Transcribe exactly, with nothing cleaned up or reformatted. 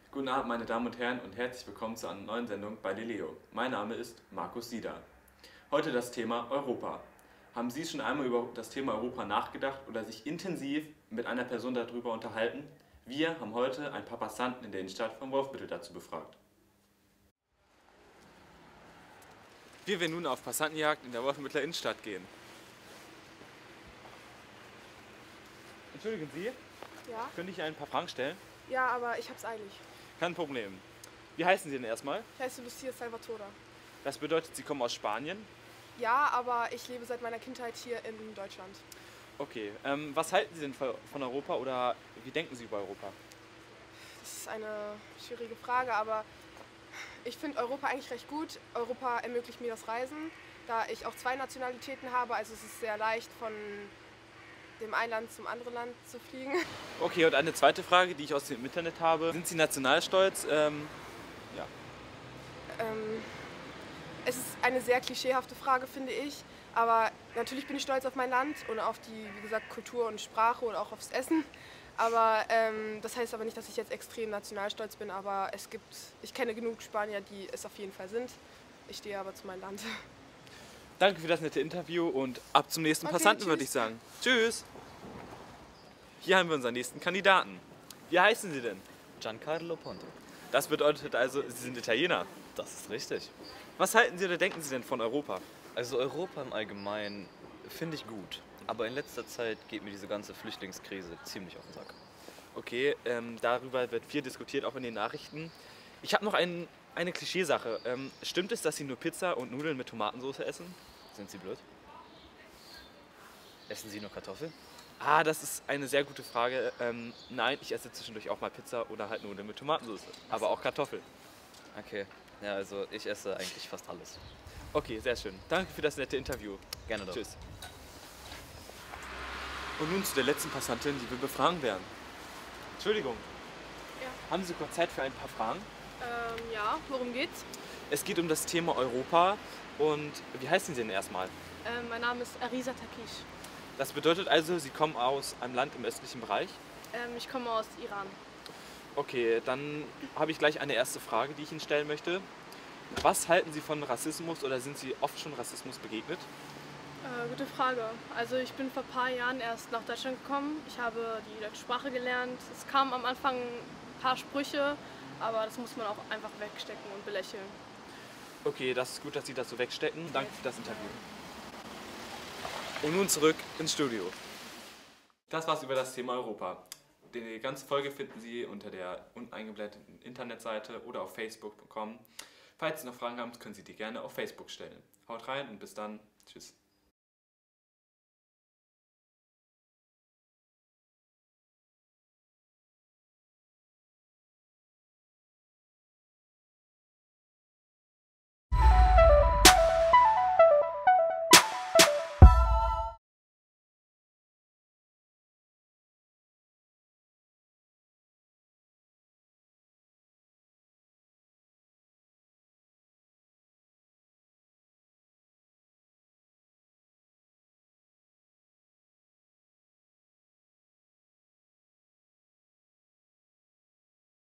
Guten Abend, meine Damen und Herren, und herzlich willkommen zu einer neuen Sendung bei Leleo. Mein Name ist Markus Sieder. Heute das Thema Europa. Haben Sie schon einmal über das Thema Europa nachgedacht oder sich intensiv mit einer Person darüber unterhalten? Wir haben heute ein paar Passanten in der Innenstadt von Wolfbüttel dazu befragt. Wir werden nun auf Passantenjagd in der Wolfenbütteler Innenstadt gehen. Entschuldigen Sie, Ja? könnte ich Ihnen ein paar Fragen stellen? Ja, aber ich hab's eilig. Kein Problem. Wie heißen Sie denn erstmal? Ich heiße Lucia Salvatore. Das bedeutet, Sie kommen aus Spanien? Ja, aber ich lebe seit meiner Kindheit hier in Deutschland. Okay, ähm, was halten Sie denn von Europa oder wie denken Sie über Europa? Das ist eine schwierige Frage, aber ich finde Europa eigentlich recht gut. Europa ermöglicht mir das Reisen, da ich auch zwei Nationalitäten habe. Also es ist sehr leicht, von dem einen Land zum anderen Land zu fliegen. Okay, und eine zweite Frage, die ich aus dem Internet habe. Sind Sie nationalstolz? Ähm, ja. Ähm, es ist eine sehr klischeehafte Frage, finde ich. Aber natürlich bin ich stolz auf mein Land und auf die, wie gesagt, Kultur und Sprache und auch aufs Essen. Aber ähm, das heißt aber nicht, dass ich jetzt extrem nationalstolz bin. Aber es gibt, ich kenne genug Spanier, die es auf jeden Fall sind. Ich stehe aber zu meinem Land. Danke für das nette Interview und ab zum nächsten Okay, Passanten, tschüss. würde ich sagen. Tschüss! Hier haben wir unseren nächsten Kandidaten. Wie heißen Sie denn? Giancarlo Ponte. Das bedeutet also, Sie sind Italiener. Das ist richtig. Was halten Sie oder denken Sie denn von Europa? Also Europa im Allgemeinen finde ich gut. Aber in letzter Zeit geht mir diese ganze Flüchtlingskrise ziemlich auf den Sack. Okay, ähm, darüber wird viel diskutiert, auch in den Nachrichten. Ich habe noch ein, eine Klischeesache. Ähm, stimmt es, dass Sie nur Pizza und Nudeln mit Tomatensauce essen? Sind Sie blöd? Essen Sie nur Kartoffeln? Ah, das ist eine sehr gute Frage. Ähm, nein, ich esse zwischendurch auch mal Pizza oder halt Nudeln mit Tomatensauce. Aber auch Kartoffeln. Okay. Ja, also ich esse eigentlich fast alles. Okay, sehr schön. Danke für das nette Interview. Gerne doch. Tschüss. Und nun zu der letzten Passantin, die wir befragen werden. Entschuldigung. Ja. Haben Sie kurz Zeit für ein paar Fragen? Ähm, ja, worum geht's? Es geht um das Thema Europa. Und wie heißen Sie denn erstmal? Ähm, mein Name ist Arisa Takish. Das bedeutet also, Sie kommen aus einem Land im östlichen Bereich? Ähm, ich komme aus Iran. Okay, dann habe ich gleich eine erste Frage, die ich Ihnen stellen möchte. Was halten Sie von Rassismus oder sind Sie oft schon Rassismus begegnet? Äh, gute Frage. Also ich bin vor ein paar Jahren erst nach Deutschland gekommen. Ich habe die deutsche Sprache gelernt. Es kamen am Anfang ein paar Sprüche, aber das muss man auch einfach wegstecken und belächeln. Okay, das ist gut, dass Sie das so wegstecken. Danke für das Interview. Und nun zurück ins Studio. Das war's über das Thema Europa. Die ganze Folge finden Sie unter der unten eingeblendet Internetseite oder auf facebook punkt com. Falls Sie noch Fragen haben, können Sie die gerne auf Facebook stellen. Haut rein und bis dann. Tschüss.